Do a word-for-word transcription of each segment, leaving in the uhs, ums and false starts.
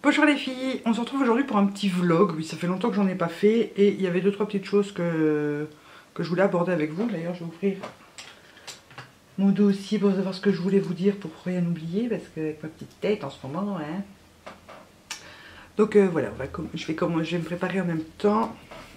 Bonjour les filles, on se retrouve aujourd'hui pour un petit vlog. Oui, ça fait longtemps que j'en ai pas fait et il y avait deux trois petites choses que, que je voulais aborder avec vous. D'ailleurs, je vais ouvrir mon dossier pour savoir ce que je voulais vous dire pour rien oublier parce qu'avec ma petite tête en ce moment, hein. Donc euh, voilà, on va je, vais comme, je vais me préparer en même temps.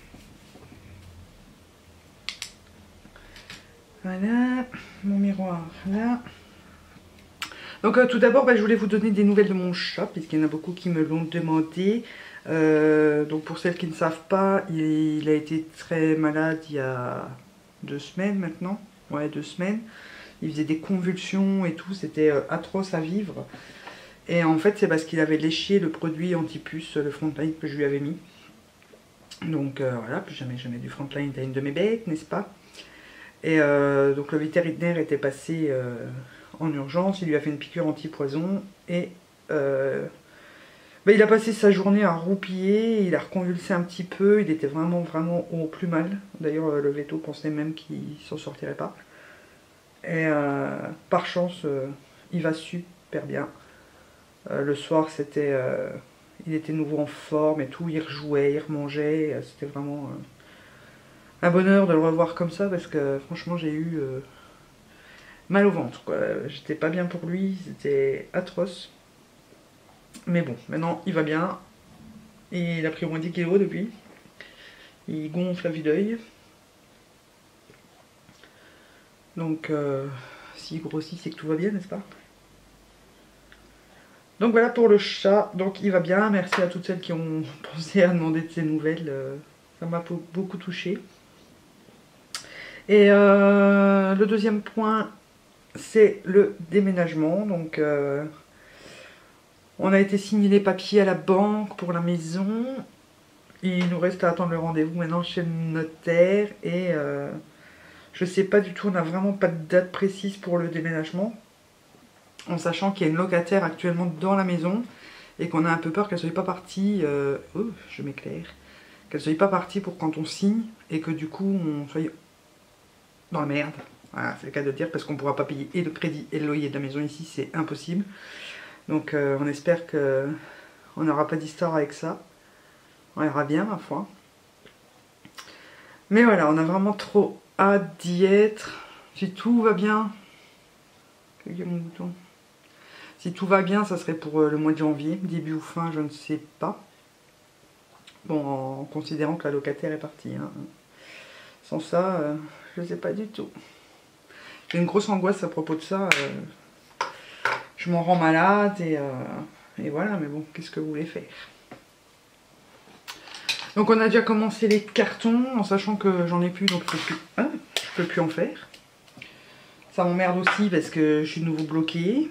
Voilà, mon miroir là. Donc euh, tout d'abord, bah, je voulais vous donner des nouvelles de mon chat, puisqu'il y en a beaucoup qui me l'ont demandé. Euh, donc pour celles qui ne savent pas, il, il a été très malade il y a deux semaines maintenant. Ouais, deux semaines. Il faisait des convulsions et tout, c'était euh, atroce à vivre. Et en fait, c'est parce qu'il avait léché le produit anti-puce, le Frontline que je lui avais mis. Donc euh, voilà, plus jamais jamais du Frontline à une de mes bêtes, n'est-ce pas? Et euh, donc le vétérinaire était passé euh, en urgence, il lui a fait une piqûre anti-poison et euh, bah, il a passé sa journée à roupiller, il a reconvulsé un petit peu, il était vraiment vraiment au plus mal. D'ailleurs le véto pensait même qu'il s'en sortirait pas. Et euh, par chance, euh, il va super bien. Euh, le soir c'était, euh, il était nouveau en forme et tout, il rejouait, il remangeait, c'était vraiment... Euh, un bonheur de le revoir comme ça parce que franchement j'ai eu euh, mal au ventre. J'étais pas bien pour lui, c'était atroce. Mais bon, maintenant il va bien. Et il a pris au moins dix kilos depuis. Il gonfle à vue d'œil. Donc euh, s'il grossit c'est que tout va bien, n'est-ce pas? Donc voilà pour le chat. Donc il va bien. Merci à toutes celles qui ont pensé à demander de ses nouvelles. Ça m'a beaucoup touchée. Et euh, le deuxième point, c'est le déménagement. Donc euh, on a été signer les papiers à la banque pour la maison. Il nous reste à attendre le rendez-vous maintenant chez le notaire. Et euh, je sais pas du tout, on n'a vraiment pas de date précise pour le déménagement. En sachant qu'il y a une locataire actuellement dans la maison. Et qu'on a un peu peur qu'elle soit pas partie. Euh, oh, je m'éclaire. Qu'elle soit pas partie pour quand on signe. Et que du coup on soit dans la merde. Voilà, c'est le cas de dire, parce qu'on ne pourra pas payer et le crédit et le loyer de la maison ici, c'est impossible. Donc euh, on espère que on n'aura pas d'histoire avec ça. On verra bien, ma foi. Mais voilà, on a vraiment trop hâte d'y être. Si tout va bien... Quel mon bouton. Si tout va bien, ça serait pour euh, le mois de janvier, début ou fin, je ne sais pas. Bon, en considérant que la locataire est partie. Hein. Sans ça, euh, je ne sais pas du tout. J'ai une grosse angoisse à propos de ça. Euh, je m'en rends malade et, euh, et voilà, mais bon, qu'est-ce que vous voulez faire? Donc on a déjà commencé les cartons, en sachant que j'en ai plus, donc je peux plus, hein, je peux plus en faire. Ça m'emmerde aussi parce que je suis de nouveau bloquée.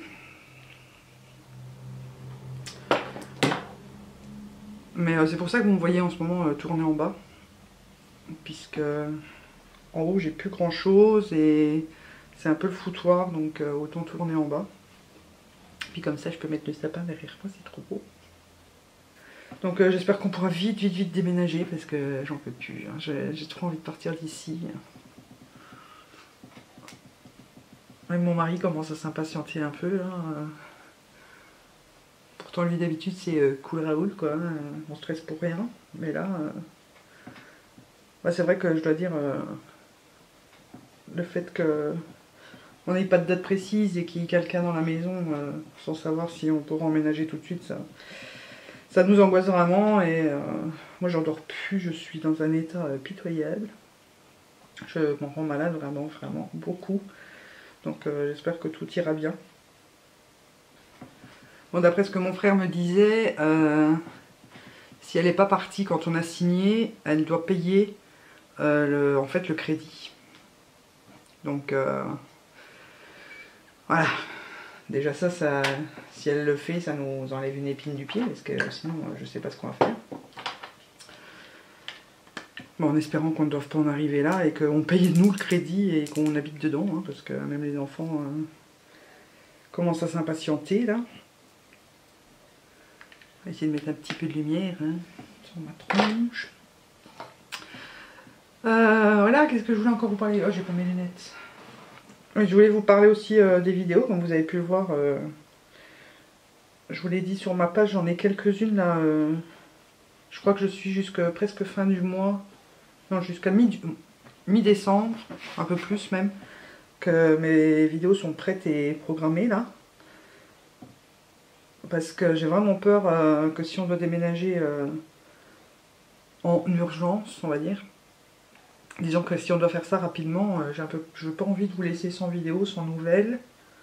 Mais euh, c'est pour ça que vous me voyez en ce moment euh, tourner en bas. Puisque en haut j'ai plus grand chose et c'est un peu le foutoir, donc euh, autant tourner en bas. Puis comme ça je peux mettre le sapin derrière moi, c'est trop beau. Donc euh, j'espère qu'on pourra vite vite vite déménager parce que j'en peux plus. Hein. J'ai trop envie de partir d'ici. Même mon mari commence à s'impatienter un peu là. Pourtant lui d'habitude c'est euh, cool Raoul quoi. On stresse pour rien. Mais là... Euh... Bah, c'est vrai que je dois dire... Euh... le fait que... on n'ait pas de date précise et qu'il y ait quelqu'un dans la maison euh, sans savoir si on pourra emménager tout de suite, ça, ça nous angoisse vraiment et euh, moi j'en dors plus, je suis dans un état euh, pitoyable. Je m'en rends malade vraiment, vraiment, beaucoup. Donc euh, j'espère que tout ira bien. Bon, d'après ce que mon frère me disait, euh, si elle n'est pas partie quand on a signé, elle doit payer euh, le, en fait le crédit. Donc... Euh, voilà, déjà ça, ça, si elle le fait, ça nous enlève une épine du pied, parce que sinon, je sais pas ce qu'on va faire. Bon, en espérant qu'on ne doive pas en arriver là, et qu'on paye nous le crédit, et qu'on habite dedans, hein, parce que même les enfants euh, commencent à s'impatienter, là. On va essayer de mettre un petit peu de lumière, hein, sur ma tronche. Euh, voilà, qu'est-ce que je voulais encore vous parler? Oh, j'ai pas mes lunettes. Je voulais vous parler aussi euh, des vidéos, comme vous avez pu le voir. Euh, je vous l'ai dit sur ma page, j'en ai quelques-unes là. Euh, je crois que je suis jusqu'à presque fin du mois. Non, jusqu'à mi-décembre, un peu plus même. Que mes vidéos sont prêtes et programmées là. Parce que j'ai vraiment peur euh, que si on doit déménager euh, en urgence, on va dire. Disons que si on doit faire ça rapidement, euh, j'ai un peu, je n'ai pas envie de vous laisser sans vidéo, sans nouvelles.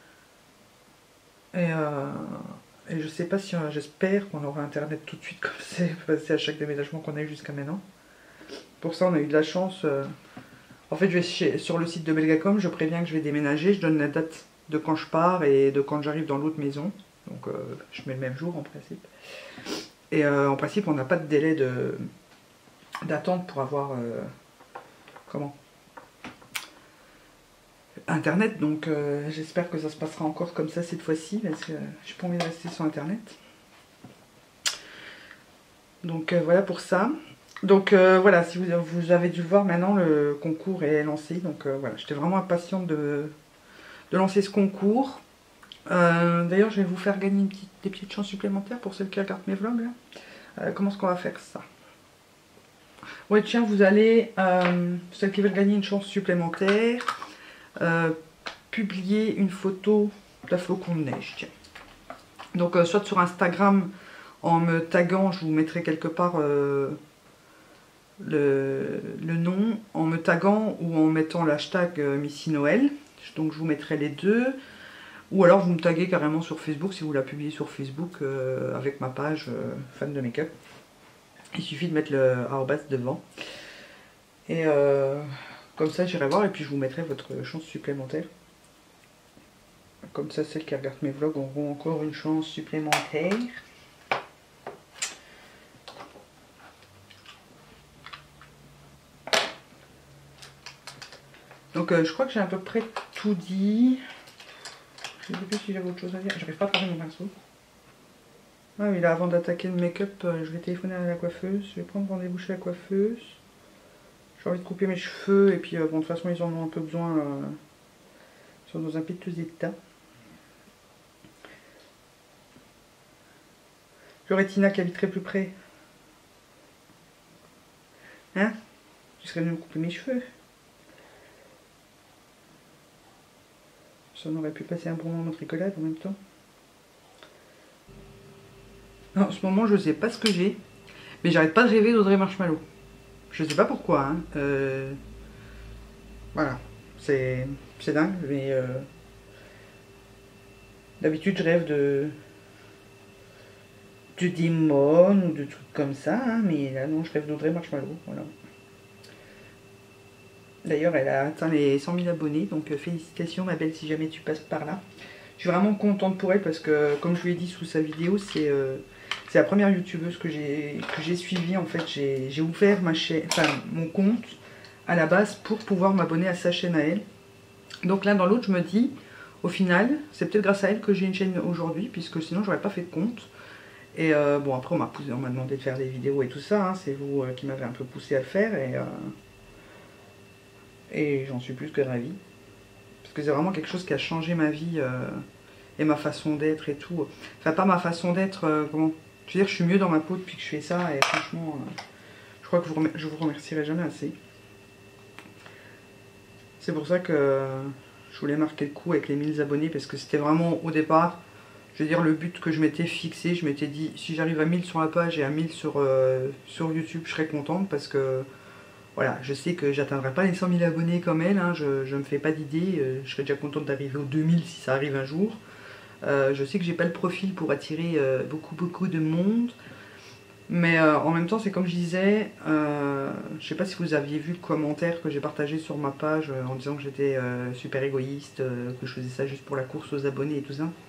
Et, euh, et je sais pas si, euh, j'espère qu'on aura internet tout de suite comme c'est passé à chaque déménagement qu'on a eu jusqu'à maintenant. Pour ça on a eu de la chance. Euh, en fait je vais chez, sur le site de Belgacom, je préviens que je vais déménager, je donne la date de quand je pars et de quand j'arrive dans l'autre maison. Donc euh, je mets le même jour en principe. Et euh, en principe on n'a pas de délai de d'attente pour avoir euh, comment internet, donc euh, j'espère que ça se passera encore comme ça cette fois-ci parce que j'ai pas envie de rester sans internet. Donc euh, voilà pour ça. Donc euh, voilà, si vous, vous avez dû le voir maintenant, le concours est lancé. Donc euh, voilà, j'étais vraiment impatiente de, de lancer ce concours. Euh, D'ailleurs, je vais vous faire gagner une petite, des petites chances supplémentaires pour celles qui regardent mes vlogs. Là. Euh, comment est-ce qu'on va faire ça? Ouais, tiens, vous allez, euh, celles qui veulent gagner une chance supplémentaire, euh, publier une photo d'un flocon de neige. Tiens. Donc, euh, soit sur Instagram, en me taguant, je vous mettrai quelque part euh, le, le nom, en me taguant ou en mettant l'hashtag euh, Missy Noël. Donc, je vous mettrai les deux. Ou alors, vous me taguez carrément sur Facebook si vous la publiez sur Facebook euh, avec ma page euh, fan de make-up. Il suffit de mettre le arrobas devant. Et euh, comme ça, j'irai voir et puis je vous mettrai votre chance supplémentaire. Comme ça, celles qui regardent mes vlogs auront encore une chance supplémentaire. Donc, euh, je crois que j'ai à peu près tout dit. Je ne sais plus si j'avais autre chose à dire. J'arrive pas à prendre mon pinceau. Ah oui, là, avant d'attaquer le make-up, euh, je vais téléphoner à la coiffeuse. Je vais prendre rendez-vous chez la coiffeuse. J'ai envie de couper mes cheveux. Et puis, euh, bon, de toute façon, ils en ont un peu besoin. Euh, ils sont dans un piteux état. J'aurais Tina qui habiterait plus près. Hein? Tu serais venu me couper mes cheveux. Ça, on aurait pu passer un bon moment de rigolade en même temps. En ce moment, je sais pas ce que j'ai, mais j'arrête pas de rêver d'Audrey Marshmallow. Je sais pas pourquoi. Hein. Euh... Voilà, c'est dingue, mais euh... d'habitude, je rêve de de démon ou de trucs comme ça, hein, mais là, non, je rêve d'Audrey Marshmallow. Voilà. D'ailleurs, elle a atteint les cent mille abonnés, donc euh, félicitations, ma belle, si jamais tu passes par là. Je suis vraiment contente pour elle parce que, comme je lui ai dit sous sa vidéo, c'est euh, la première youtubeuse que j'ai suivie. En fait, j'ai ouvert ma chaîne, enfin, mon compte à la base pour pouvoir m'abonner à sa chaîne à elle. Donc là, dans l'autre, je me dis, au final, c'est peut-être grâce à elle que j'ai une chaîne aujourd'hui, puisque sinon, j'aurais pas fait de compte. Et euh, bon, après, on m'a on m'a demandé de faire des vidéos et tout ça. Hein, c'est vous euh, qui m'avez un peu poussé à le faire. Et, euh, et j'en suis plus que ravie. Parce que c'est vraiment quelque chose qui a changé ma vie euh, et ma façon d'être et tout. Enfin, pas ma façon d'être, euh, comment... Je veux dire, je suis mieux dans ma peau depuis que je fais ça. Et franchement, euh, je crois que vous je vous remercierai jamais assez. C'est pour ça que euh, je voulais marquer le coup avec les mille abonnés. Parce que c'était vraiment, au départ, je veux dire, le but que je m'étais fixé. Je m'étais dit, si j'arrive à mille sur la page et à mille sur, euh, sur YouTube, je serais contente. Parce que... Voilà, je sais que j'atteindrai pas les cent mille abonnés comme elle, hein, je, je me fais pas d'idée, euh, je serais déjà contente d'arriver aux deux mille si ça arrive un jour. Euh, je sais que j'ai pas le profil pour attirer euh, beaucoup beaucoup de monde, mais euh, en même temps c'est comme je disais, euh, je sais pas si vous aviez vu le commentaire que j'ai partagé sur ma page euh, en disant que j'étais euh, super égoïste, euh, que je faisais ça juste pour la course aux abonnés et tout ça.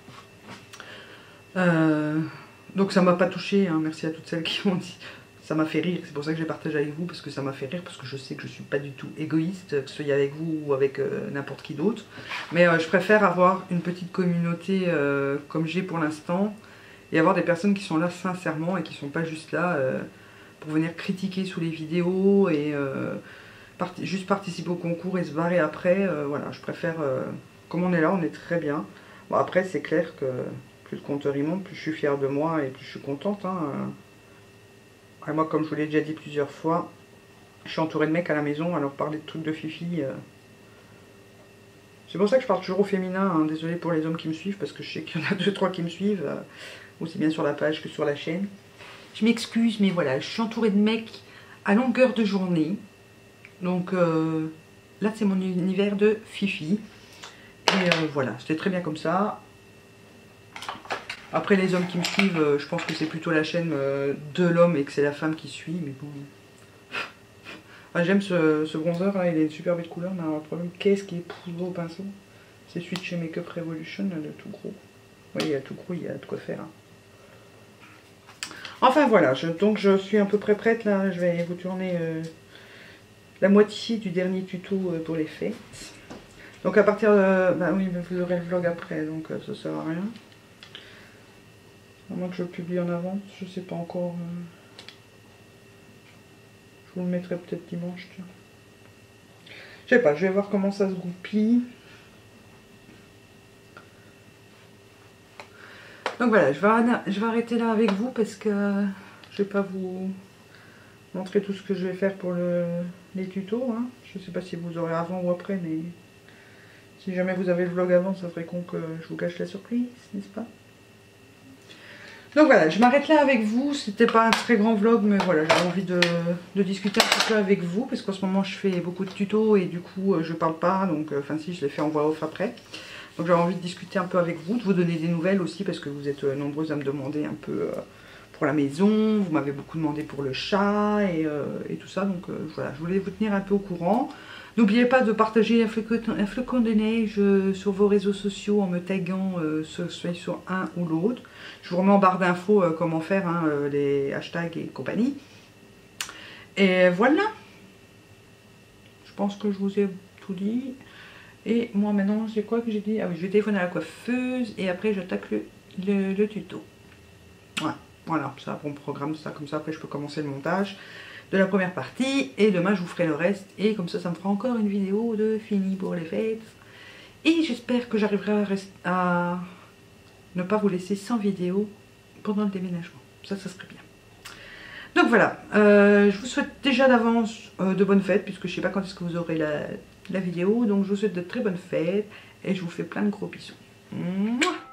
Euh, donc ça m'a pas touché, hein, merci à toutes celles qui m'ont dit... Ça m'a fait rire, c'est pour ça que j'ai partagé avec vous, parce que ça m'a fait rire, parce que je sais que je suis pas du tout égoïste, que ce soit avec vous ou avec euh, n'importe qui d'autre. Mais euh, je préfère avoir une petite communauté euh, comme j'ai pour l'instant, et avoir des personnes qui sont là sincèrement et qui sont pas juste là euh, pour venir critiquer sous les vidéos et euh, part juste participer au concours et se barrer après. Euh, voilà, je préfère, euh, comme on est là, on est très bien. Bon après c'est clair que plus le compteur il monte, plus je suis fière de moi et plus je suis contente. Hein. Et moi, comme je vous l'ai déjà dit plusieurs fois, je suis entourée de mecs à la maison, alors parler de trucs de fifi... Euh... C'est pour ça que je parle toujours au féminin, hein. Désolée pour les hommes qui me suivent, parce que je sais qu'il y en a deux trois qui me suivent, euh, aussi bien sur la page que sur la chaîne. Je m'excuse, mais voilà, je suis entourée de mecs à longueur de journée. Donc euh, là, c'est mon univers de fifi. Et euh, voilà, c'était très bien comme ça. Après, les hommes qui me suivent, euh, je pense que c'est plutôt la chaîne euh, de l'homme et que c'est la femme qui suit, mais bon... Ah, j'aime ce, ce bronzer là, il a une super belle couleur, mais un problème, qu'est-ce qui est poudreux au pinceau? C'est celui de chez Makeup Revolution, là, le tout gros. Oui, il y a tout gros, il y a de quoi faire. Hein. Enfin voilà, je, donc je suis à peu près prête là, je vais vous tourner euh, la moitié du dernier tuto euh, pour les fêtes. Donc à partir de... Bah oui, mais vous aurez le vlog après, donc euh, ça sert à rien. À moins que je le publie en avance, je sais pas encore... Euh... Je vous le mettrai peut-être dimanche, tiens. Je sais pas, je vais voir comment ça se goupille. Donc voilà, je vais, je vais arrêter là avec vous parce que je vais pas vous montrer tout ce que je vais faire pour le, les tutos. Hein. Je sais pas si vous aurez avant ou après, mais si jamais vous avez le vlog avant, ça serait con que je vous gâche la surprise, n'est-ce pas? Donc voilà, je m'arrête là avec vous. C'était pas un très grand vlog, mais voilà, j'avais envie de, de discuter un petit peu avec vous parce qu'en ce moment je fais beaucoup de tutos et du coup je parle pas, donc enfin si, je les fais en voix off après. Donc j'avais envie de discuter un peu avec vous, de vous donner des nouvelles aussi parce que vous êtes nombreuses à me demander un peu euh, pour la maison. Vous m'avez beaucoup demandé pour le chat et, euh, et tout ça, donc euh, voilà, je voulais vous tenir un peu au courant. N'oubliez pas de partager un flocon, un flocon de neige euh, sur vos réseaux sociaux en me taguant euh, soit sur un ou l'autre. Je vous remets en barre d'infos euh, comment faire, hein, euh, les hashtags et compagnie. Et voilà. Je pense que je vous ai tout dit. Et moi maintenant, c'est quoi que j'ai dit? Ah oui, je vais téléphoner à la coiffeuse et après j'attaque le, le, le tuto. Ouais, voilà, ça bon programme, ça comme ça, après je peux commencer le montage de la première partie et demain je vous ferai le reste et comme ça ça me fera encore une vidéo de fini pour les fêtes et j'espère que j'arriverai à, à ne pas vous laisser sans vidéo pendant le déménagement, ça ça serait bien. Donc voilà, euh, je vous souhaite déjà d'avance euh, de bonnes fêtes puisque je sais pas quand est-ce que vous aurez la, la vidéo, donc je vous souhaite de très bonnes fêtes et je vous fais plein de gros bisous. Mouah.